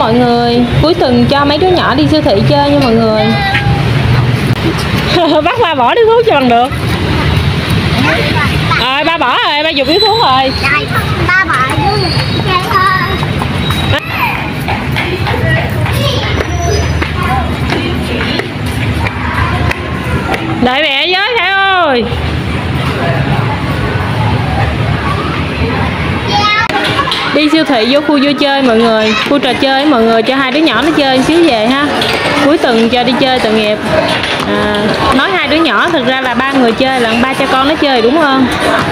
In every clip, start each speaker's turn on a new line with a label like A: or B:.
A: mọi người. Cuối tuần cho mấy đứa nhỏ đi siêu thị chơi nha mọi người. Bắt ba bỏ điếu thuốc cho bằng được. Rồi ba bỏ rồi, ba dùng điếu thuốc rồi.
B: Ba bỏ chơi thôi.
A: Đợi mẹ với Khải ơi. Đi siêu thị vô khu vui chơi mọi người, khu trò chơi mọi người, cho hai đứa nhỏ nó chơi xíu về ha. Cuối tuần cho đi chơi tội nghiệp. Nói hai đứa nhỏ thực ra là ba người chơi, là ba cha con nó chơi đúng không?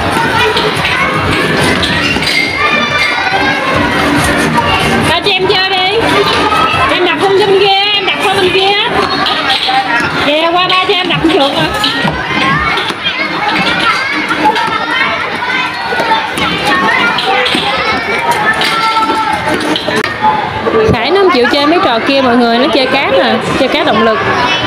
A: Ba cho em chơi đi. Em đặt con sinh kia, em đặt qua bên kia. Về qua ba cho em đặt chuột rồi. Khải nó không chịu chơi mấy trò kia mọi người, nó chơi cát nè, chơi cát động lực.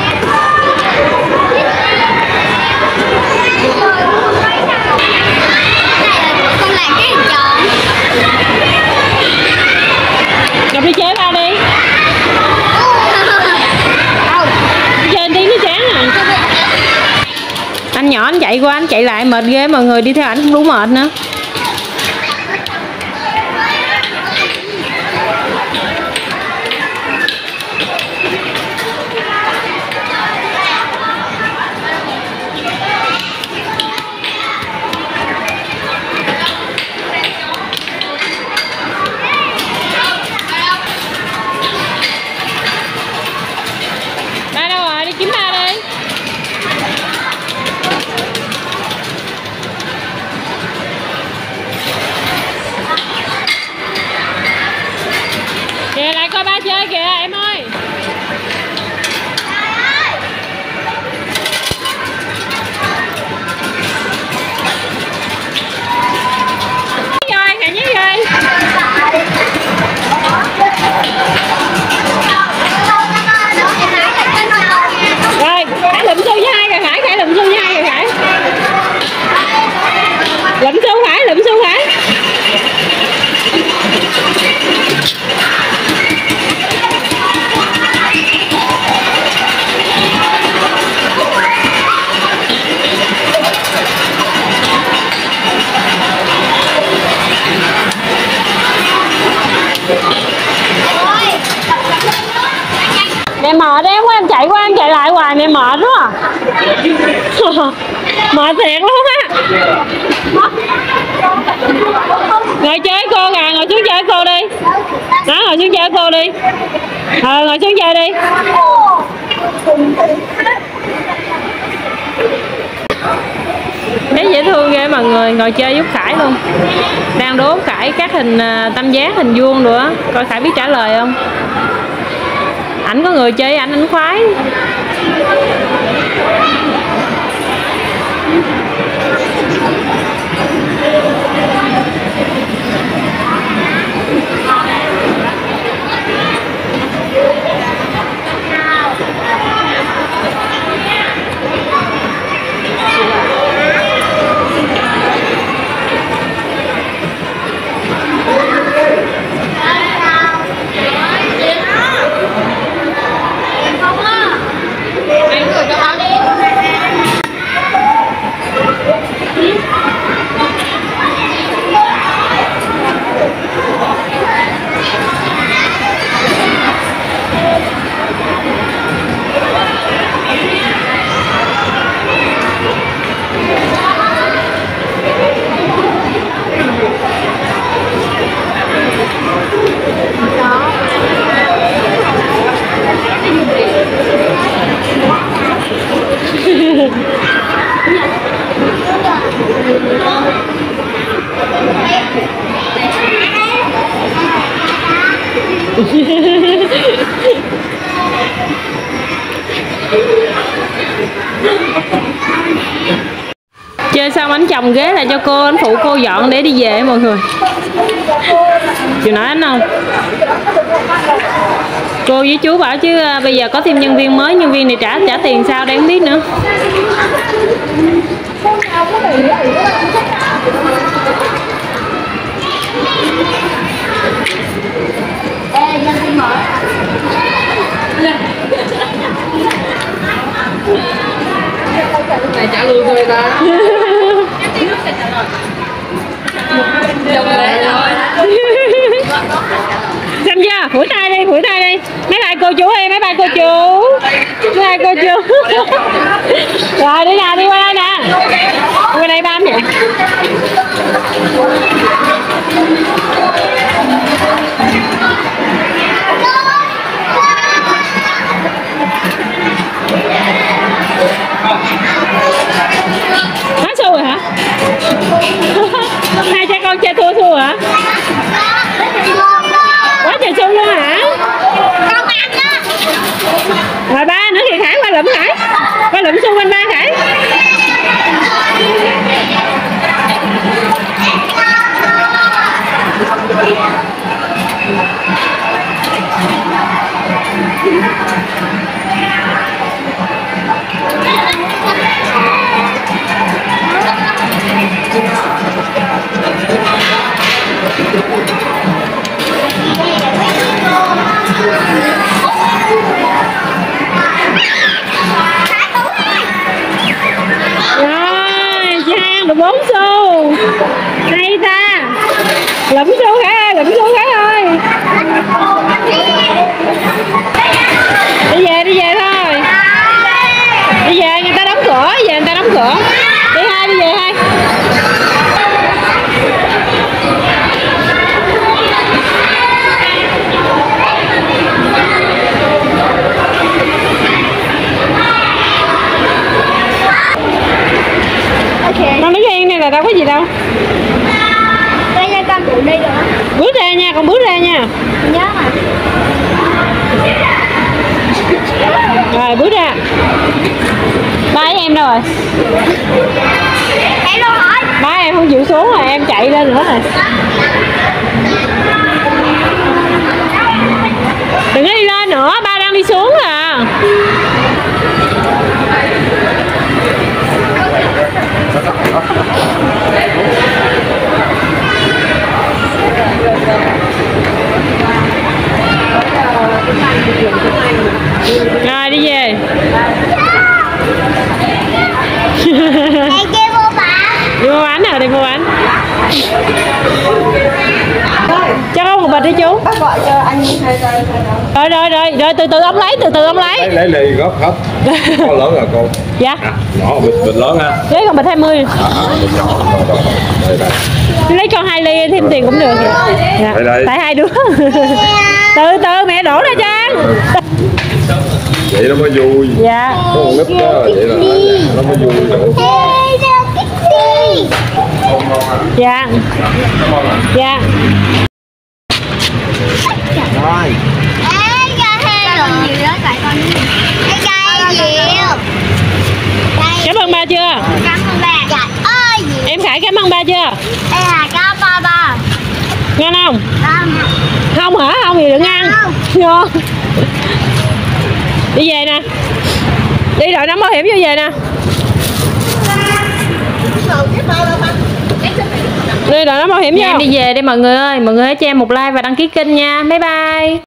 B: Con làm cái gì tròn?
A: Gặp đi chơi ba đi. Chơi tí nó chán rồi. Anh nhỏ anh chạy qua anh chạy lại mệt ghê mọi người, đi theo ảnh không đủ mệt nữa. Kìa lại coi ba chơi kìa em ơi. Rồi cả nhé rồi. Rồi Khải lụm xu với hai rồi Khải, Khải lụm xu với hai rồi Khải. Lụm xu Khải, lụm xu Khải. Mẹ mệt đấy quá, em chạy lại hoài mẹ mệt quá à. Mệt thiệt luôn á. Ngồi chơi cô kìa, ngồi xuống chơi cô đi. Đó, ngồi xuống chơi cô đi. Ngồi xuống chơi đi. Bé dễ thương ghê mọi người, ngồi chơi giúp Khải luôn. Đang đố Khải các hình tam giác, hình vuông nữa, coi Khải biết trả lời không. Ảnh có người chơi ảnh khoái. Chơi xong anh chồng ghế lại cho cô, anh phụ cô dọn để đi về mọi người. Chịu nói anh không? Cô với chú bảo chứ bây giờ có thêm nhân viên mới, nhân viên này trả tiền sao đây không biết nữa.
B: Ê, nhân viên mới
A: Phủi tay đi, phủi tay đi. Mấy bài cô chú đi, mấy bài cô chú. Mấy bài cô chú. Rồi đi nào, đi qua đây nè. Đi qua đây ba nè. Hết xu rồi hả? Hai cha con chơi thua xu hả? Quá trời xu luôn hả? Rồi ba nữa thì Khải qua lụm Khải. Qua lụm xu bên ba Khải. Rồi, chị Hai ăn được 4 xu. Hay ta. Lụm xu Khải ơi, lụm xu Khải ơi. Đi về thôi. Đi về, người ta đóng cửa, về người ta đóng cửa. Đi Hai, đi về Hai. Con đứng yên này là đâu có gì đâu.
B: Đây nha con tự đi được.
A: Bước ra nha, con bước ra nha.
B: Nhớ mà.
A: Rồi bước ra. Ba với em đâu rồi?
B: Em đâu hỏi.
A: Ba em không chịu xuống rồi, em chạy lên nữa rồi. Đừng có đi lên nữa, ba đang đi xuống à. Rồi đi về.
B: Em kia vô bán.
A: Đi mua bánh nào, đi mua bánh. Cho con một bịch đi chú.
C: Bác gọi cho anh
A: Rồi từ từ ông lấy, từ từ ông lấy.
D: Lấy ly góp hết. Con lớn rồi cô.
A: Dạ.
D: Nhỏ bịch lớn ha.
A: Lấy con bịch 20.
D: Bịch nhỏ rồi. Đây đây.
A: Lấy con 2 ly thêm tiền cũng được. Dạ.
D: Đây.
A: Tại 2 đứa. Từ từ mẹ đổ ra cho ăn.
D: Vậy nó mới vui.
A: Dạ.
D: Có con nít đó, vậy là nó mới vui được.
A: Dạ. Dạ.
D: Rồi.
B: Ê, cho heo rồi. Gì đó tại con. Ê, cho nhiều.
A: Cảm ơn ba chưa?
B: Cảm ơn ba. Trời ơi gì.
A: Em Khải cảm ơn ba chưa?
B: Đây là cá ba ba.
A: Ngon không?
B: Không.
A: Không hả? Không thì đừng ăn.
B: Không.
A: Ngon. Đi về nè. Đi đội nón bảo hiểm vô về nè. Đi đội nón bảo hiểm vô. Em đi về đây mọi người ơi. Mọi người hãy cho em một like và đăng ký kênh nha. Bye bye.